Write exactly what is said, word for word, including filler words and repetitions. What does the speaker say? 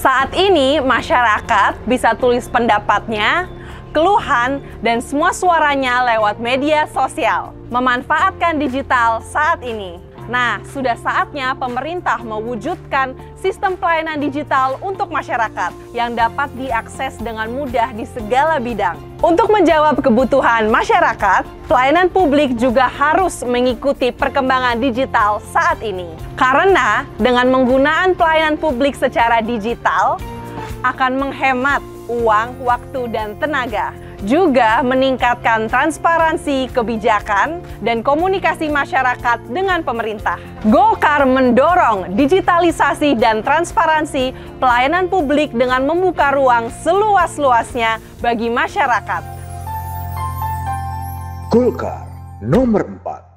Saat ini masyarakat bisa tulis pendapatnya, keluhan, dan semua suaranya lewat media sosial. Memanfaatkan digital saat ini. Nah, sudah saatnya pemerintah mewujudkan sistem pelayanan digital untuk masyarakat yang dapat diakses dengan mudah di segala bidang. Untuk menjawab kebutuhan masyarakat, pelayanan publik juga harus mengikuti perkembangan digital saat ini. Karena dengan menggunakan pelayanan publik secara digital akan menghemat uang, waktu, dan tenaga. Juga meningkatkan transparansi kebijakan dan komunikasi masyarakat dengan pemerintah. Golkar mendorong digitalisasi dan transparansi pelayanan publik dengan membuka ruang seluas-luasnya bagi masyarakat. Golkar nomor empat.